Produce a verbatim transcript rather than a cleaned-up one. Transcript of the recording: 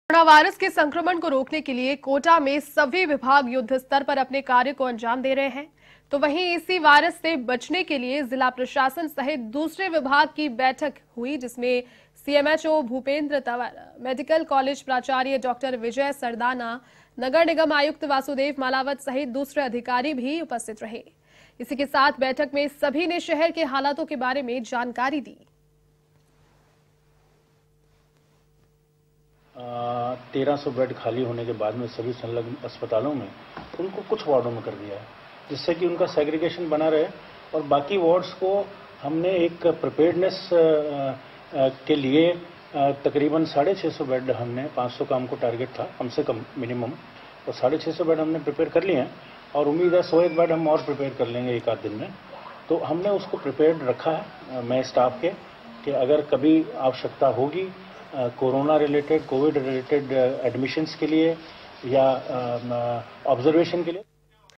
Corona virus के संक्रमण को रोकने के लिए कोटा में सभी विभाग युद्ध स्तर पर अपने कार्य को अंजाम दे रहे हैं। तो वहीं इसी वायरस से बचने के लिए जिला प्रशासन सहित दूसरे विभाग की बैठक हुई, जिसमें CMHO Bhupendra Tanwar, medical college प्राचार्य डॉक्टर विजय सरदाना, नगर निगम आयुक्त वासुदेव मालावत सहित दूसरे अधिकारी भी उपस्थित रहे। इसी के साथ बैठक में सभी ने शहर के हालातों के बारे में जानकारी दी। तेरह सौ बेड खाली होने के बाद में सभी संलग्न अस्पतालों में उनको कुछ वार्डों में कर दिया है, जिससे कि उनका सेग्रीगेशन बना रहे। और बाकी वार्ड्स को हमने एक प्रिपेयर्डनेस के लिए तकरीबन साढ़े छः सौ बेड हमने पाँच सौ का हमको टारगेट था कम से कम मिनिमम, और साढ़े छः सौ बेड हमने प्रिपेयर कर लिए हैं और उम्मीद है सौ एक बेड हम और प्रिपेयर कर लेंगे एक आध दिन में। तो हमने उसको प्रिपेयर्ड रखा है मैं स्टाफ के कि अगर कभी आवश्यकता होगी corona related, covid related admissions के लिए या ऑब्जर्वेशन के लिए।